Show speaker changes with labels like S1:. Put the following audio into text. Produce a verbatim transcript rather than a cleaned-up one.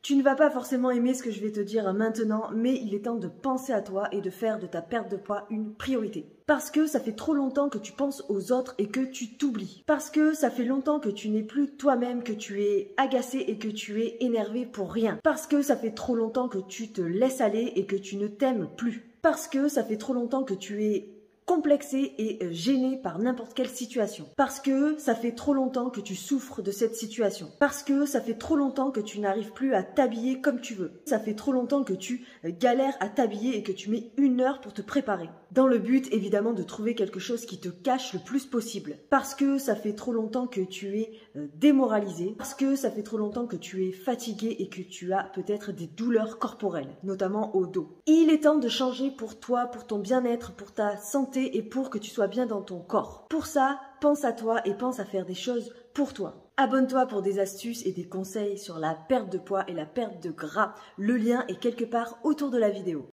S1: Tu ne vas pas forcément aimer ce que je vais te dire maintenant, mais il est temps de penser à toi et de faire de ta perte de poids une priorité. Parce que ça fait trop longtemps que tu penses aux autres et que tu t'oublies. Parce que ça fait longtemps que tu n'es plus toi-même, que tu es agacé et que tu es énervé pour rien. Parce que ça fait trop longtemps que tu te laisses aller et que tu ne t'aimes plus. Parce que ça fait trop longtemps que tu es complexé et gêné par n'importe quelle situation. Parce que ça fait trop longtemps que tu souffres de cette situation. Parce que ça fait trop longtemps que tu n'arrives plus à t'habiller comme tu veux. Ça fait trop longtemps que tu galères à t'habiller et que tu mets une heure pour te préparer. Dans le but, évidemment, de trouver quelque chose qui te cache le plus possible. Parce que ça fait trop longtemps que tu es démoralisé. Parce que ça fait trop longtemps que tu es fatigué et que tu as peut-être des douleurs corporelles, notamment au dos. Il est temps de changer pour toi, pour ton bien-être, pour ta santé et pour que tu sois bien dans ton corps. Pour ça, pense à toi et pense à faire des choses pour toi. Abonne-toi pour des astuces et des conseils sur la perte de poids et la perte de gras. Le lien est quelque part autour de la vidéo.